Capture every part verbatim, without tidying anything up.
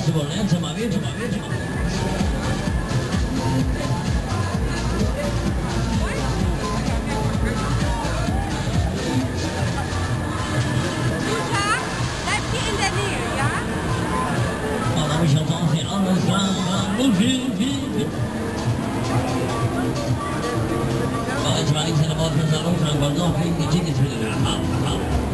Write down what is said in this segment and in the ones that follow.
Jawohl, langsam mal, wieder mal, wieder mal. Guter, bleibt hier in der Nähe, ja? Oh, da habe ich jetzt auch die alles klar. Und viel, viel, viel. Oh, jetzt war ich in der Woche für den Umschlag, weil so fliegen die Tickets wieder da. Hau, hau.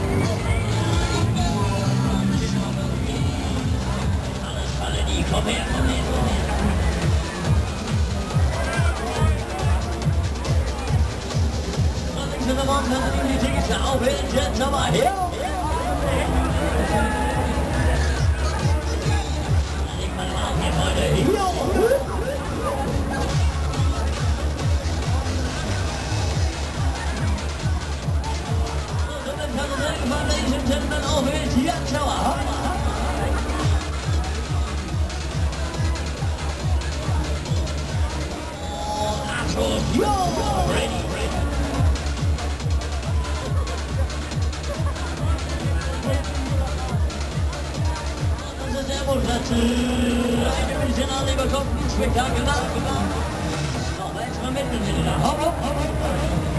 Alles falle die, komm her, komm her, komm her. Und ich bin der Woche, für die Tickets da auf, jetzt nochmal her. Ladies and gentlemen, auf ist Jan Schauer. Oh, Achtung, jo, ready, ready. Das ist der Wohlplatz. Ein bisschen an, lieber Kopf, ein Spektakel nach. Noch mal extra mitten in den Hopp, hopp, hopp, hopp.